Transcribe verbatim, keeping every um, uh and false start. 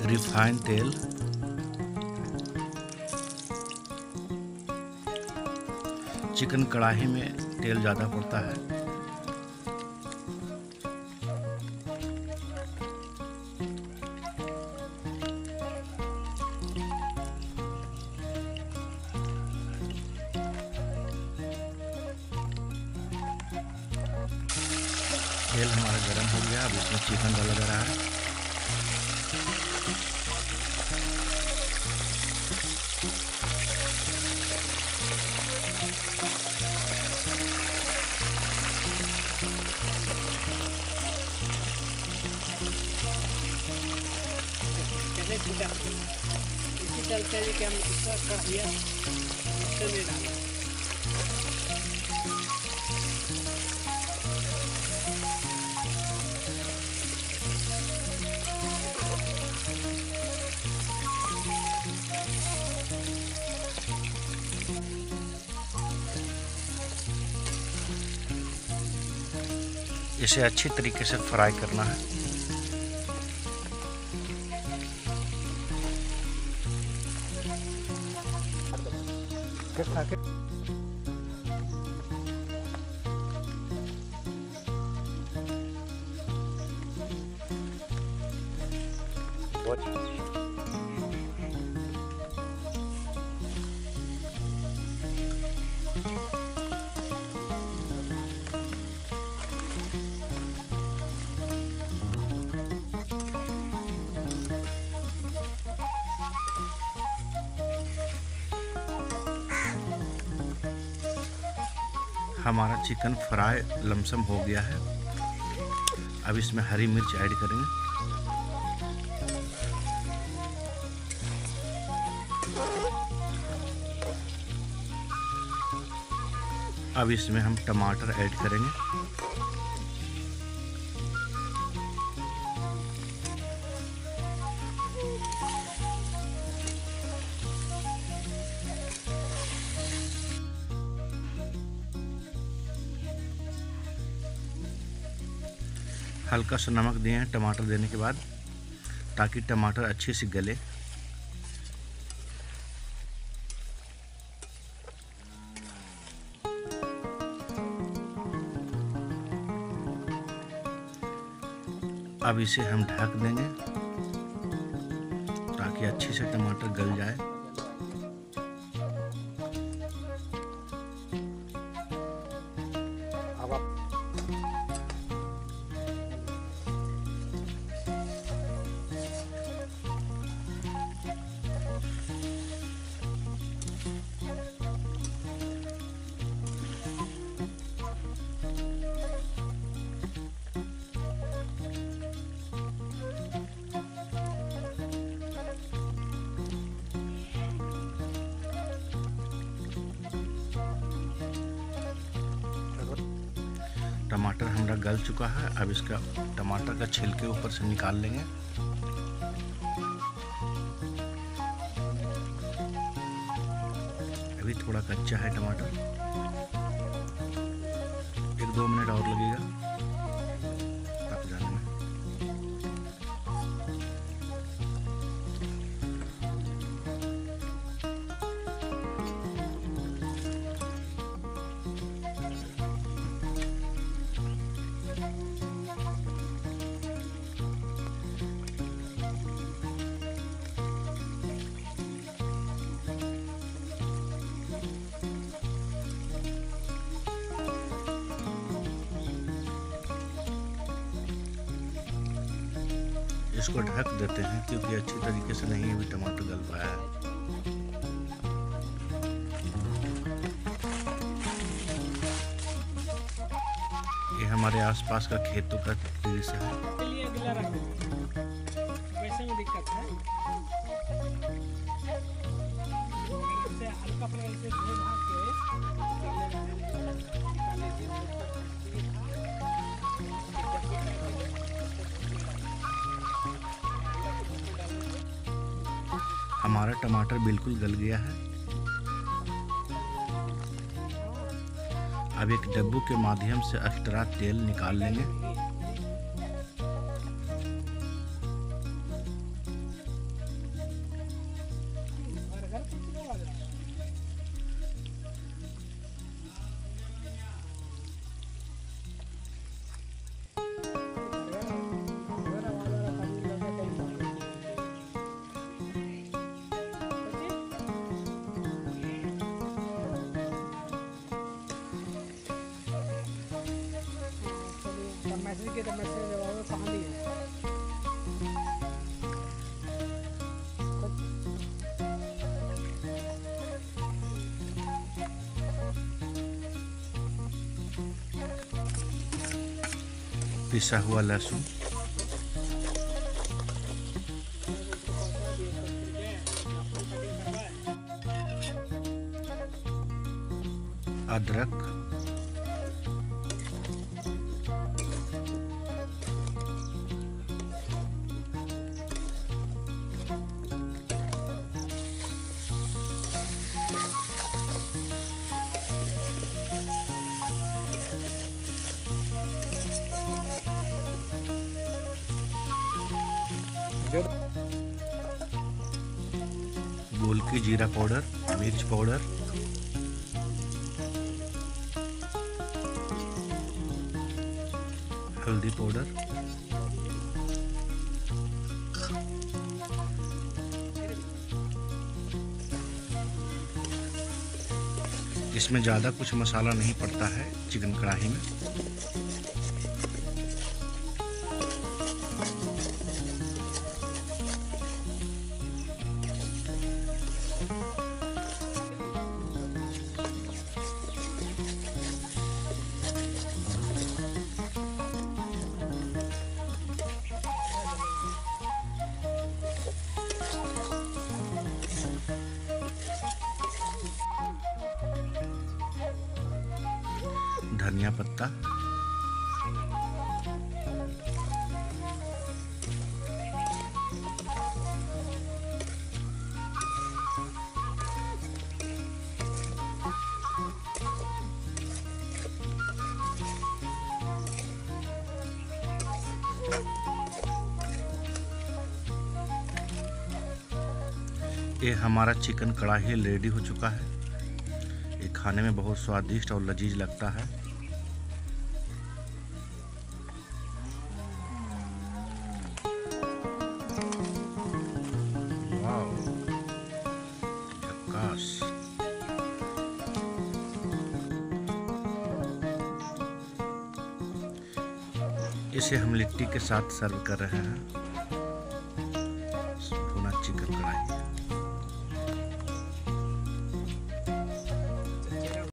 Refine तेल, chicken कढ़ाई में तेल ज़्यादा पड़ता है। तेल हमारा गर्म हो गया, अब इसमें चिकन डाला जा रहा है। इसी चलते है कि हम इसका कढ़िया इससे नहीं डाला। इसे अच्छी तरीके से फ्राई करना है। हमारा चिकन फ्राई लमसम हो गया है। अब इसमें हरी मिर्च ऐड करेंगे। अब इसमें हम टमाटर ऐड करेंगे। हल्का सा नमक दिए हैं टमाटर देने के बाद, ताकि टमाटर अच्छे से गले। अब इसे हम ढक देंगे ताकि अच्छे से टमाटर गल जाए। टमाटर हमारा गल चुका है। अब इसका टमाटर का छिलके ऊपर से निकाल लेंगे। अभी थोड़ा कच्चा है टमाटर, एक दो मिनट और लगेगा पक जाने में। इसको ढक देते हैं क्योंकि अच्छी तरीके से नहीं अभी टमाटर गल पाया है। ये हमारे आसपास का खेतों का दृश्य है। वैसे में दिक्कत है। हल्का हमारा टमाटर बिल्कुल गल गया है। अब एक डब्बू के माध्यम से एक्स्ट्रा तेल निकाल लेंगे। के तो मैसेज जवाब कहाँ दिए पिसा हुआ लहसुन, अदरक, गोलकी जीरा पाउडर, मिर्च पाउडर, हल्दी पाउडर, इसमें ज़्यादा कुछ मसाला नहीं पड़ता है चिकन कढ़ाई में। धनिया पत्ता, ये हमारा चिकन कढ़ाई रेडी हो चुका है। ये खाने में बहुत स्वादिष्ट और लजीज लगता है। वाव, झक्कास। इसे हम लिट्टी के साथ सर्व कर रहे हैं।